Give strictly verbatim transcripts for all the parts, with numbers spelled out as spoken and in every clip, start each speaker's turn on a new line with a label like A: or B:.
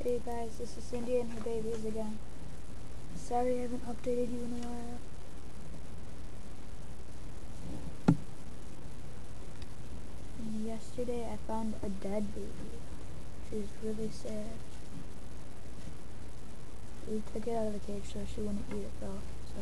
A: Hey guys, this is Cindy and her babies again. Sorry I haven't updated you in a while. And yesterday I found a dead baby. She's really sad. We took it out of the cage so she wouldn't eat it though, so.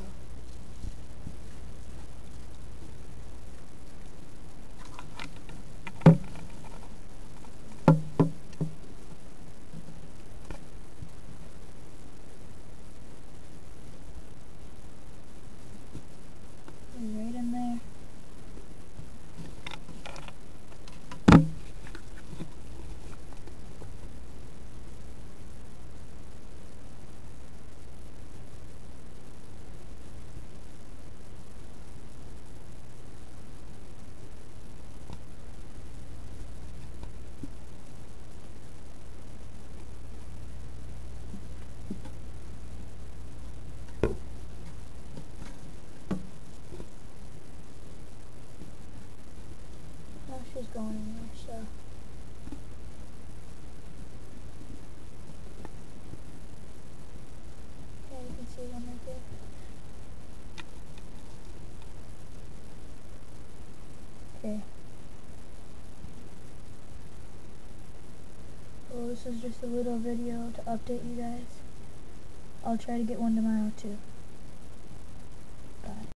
A: Right in there. Now she's going in there, so. Yeah, you can see one right there. Okay. Well, this is just a little video to update you guys. I'll try to get one tomorrow too. Bye.